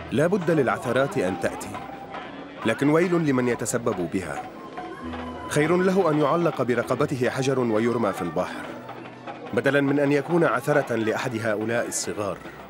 لا بد للعثرات أن تأتي، لكن ويل لمن يتسبب بها. خير له أن يعلق برقبته حجر ويرمى في البحر، بدلاً من أن يكون عثرة لأحد هؤلاء الصغار.